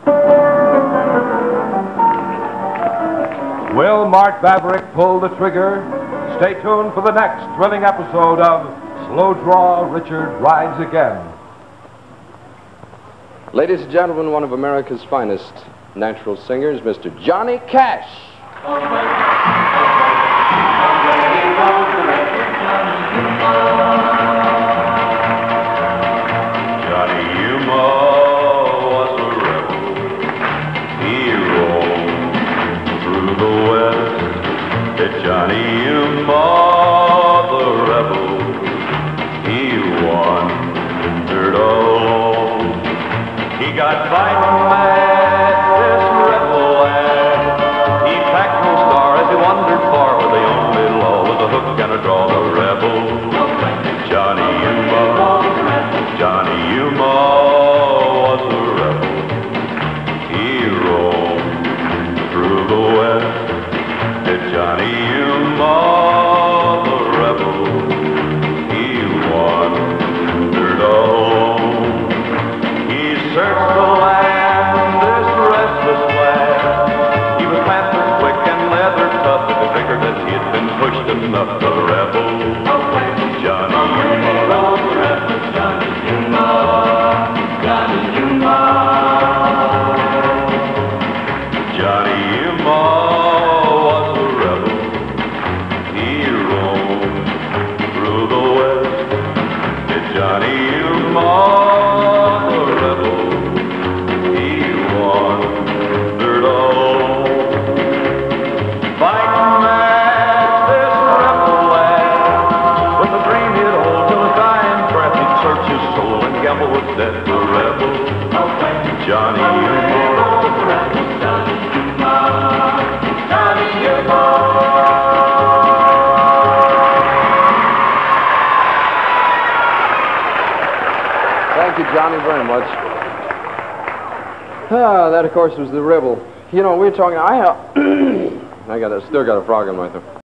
Will Mart Vaverick pull the trigger? Stay tuned for the next thrilling episode of Slow Draw Richard Rides Again. Ladies and gentlemen, one of America's finest natural singers, Mr. Johnny Cash. Johnny Yuma was a rebel. He roamed through the West. Johnny Yuma, the rebel, he wandered alone. He got fighting mad, this rebel lad. He packed no star as he wandered far, where the only law was a hook and a draw. The rebel, Johnny Yuma, Johnny Yuma was a rebel. He roamed through the West. Johnny Yuma, the rebel, he wandered alone. He searched the land, this restless lad. He was panther quick and leather tough, if he figured that he had been pushed enough. The rebel, Johnny Yuma, Johnny Yuma, Johnny Yuma, Johnny Yuma. Johnny Yuma, the rebel, he wandered alone. Fighting mad, this rebel lad, with a dream he'd hold till his dying breath. He'd search his soul and gamble with death. The rebel, Johnny Yuma, Johnny Yuma, Johnny Yuma. Thank you, Johnny, very much. That, of course, was the rebel. You know, we were talking. I still got a frog in my throat.